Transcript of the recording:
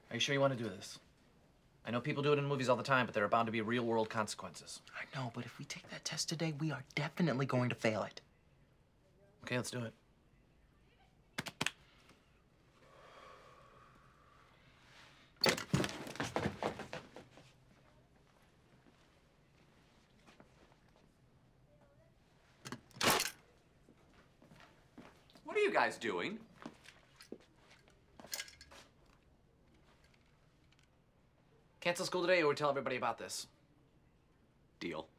Are you sure you want to do this? I know people do it in movies all the time, but there are bound to be real-world consequences. I know, but if we take that test today, we are definitely going to fail it. Okay, let's do it. What are you guys doing? Cancel school today or tell everybody about this. Deal.